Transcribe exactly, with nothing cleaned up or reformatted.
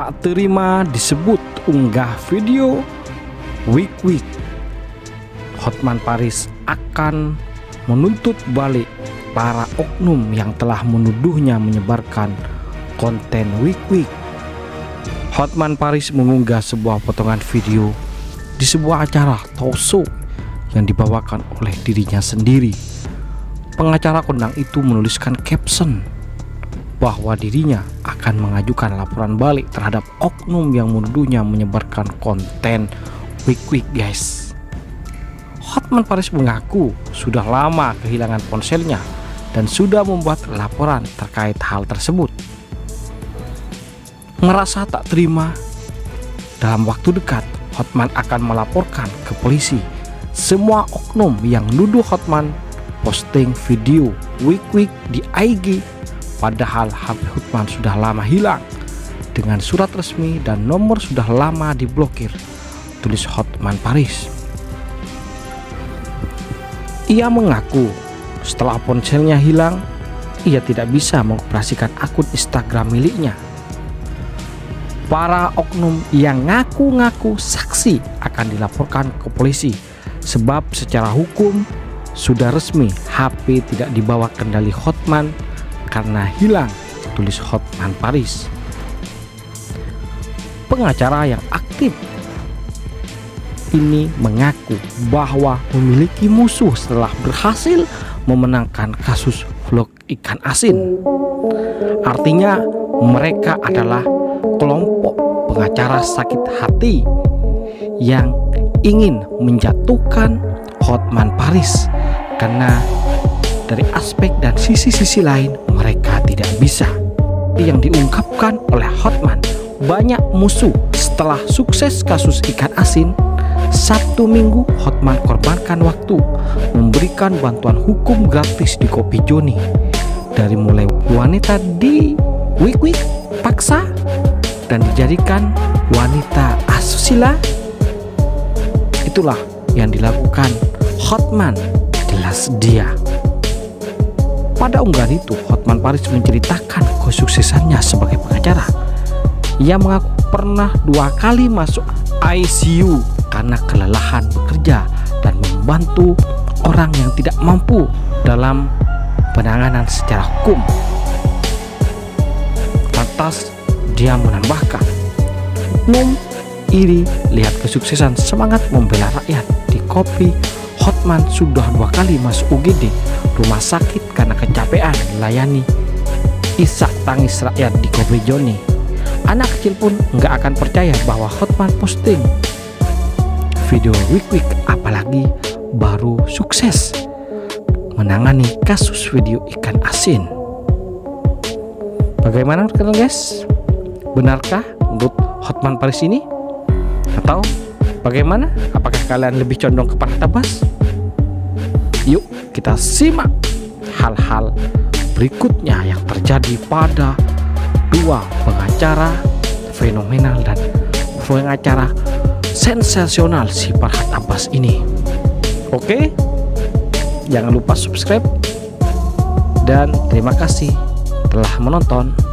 Tak terima disebut unggah video Week Week. Hotman Paris akan menuntut balik para oknum yang telah menuduhnya menyebarkan konten Week Week. Hotman Paris mengunggah sebuah potongan video di sebuah acara talk show yang dibawakan oleh dirinya sendiri. Pengacara kondang itu menuliskan caption bahwa dirinya akan mengajukan laporan balik terhadap oknum yang menuduhnya menyebarkan konten Week Week, guys. Hotman Paris mengaku sudah lama kehilangan ponselnya dan sudah membuat laporan terkait hal tersebut. Merasa tak terima, dalam waktu dekat Hotman akan melaporkan ke polisi semua oknum yang nuduh Hotman posting video Week Week di I G, padahal H P Hotman sudah lama hilang dengan surat resmi dan nomor sudah lama diblokir, tulis Hotman Paris. Ia mengaku setelah ponselnya hilang, ia tidak bisa mengoperasikan akun Instagram miliknya. Para oknum yang ngaku-ngaku saksi akan dilaporkan ke polisi sebab secara hukum sudah resmi H P tidak dibawa kendali Hotman karena hilang, tulis Hotman Paris. Pengacara yang aktif ini mengaku bahwa memiliki musuh setelah berhasil memenangkan kasus vlog ikan asin. Artinya mereka adalah kelompok pengacara sakit hati yang ingin menjatuhkan Hotman Paris karena dari aspek dan sisi-sisi lain mereka tidak bisa. Yang diungkapkan oleh Hotman, banyak musuh setelah sukses kasus ikan asin. Sabtu Minggu Hotman korbankan waktu memberikan bantuan hukum gratis di Kopi Joni, dari mulai wanita di Week Week paksa dan dijadikan wanita asusila. Itulah yang dilakukan Hotman, jelas dia. Pada unggahan itu, Hotman Paris menceritakan kesuksesannya sebagai pengacara. Ia mengaku pernah dua kali masuk I C U karena kelelahan bekerja dan membantu orang yang tidak mampu dalam penanganan secara hukum. Lantas dia menambahkan, "Num iri lihat kesuksesan semangat membela rakyat di Kopi. Hotman sudah dua kali masuk U G D rumah sakit karena kecapean melayani isak tangis rakyat di Kopi Joni. Anak kecil pun nggak akan percaya bahwa Hotman posting video Week Week, apalagi baru sukses menangani kasus video ikan asin." Bagaimana kalian, guys? Benarkah menurut Hotman Paris ini? Atau bagaimana? Apakah kalian lebih condong kepada Tabas? Yuk kita simak hal-hal berikutnya yang terjadi pada dua pengacara fenomenal dan pengacara sensasional si Farhad Abbas ini. Oke, jangan lupa subscribe dan terima kasih telah menonton.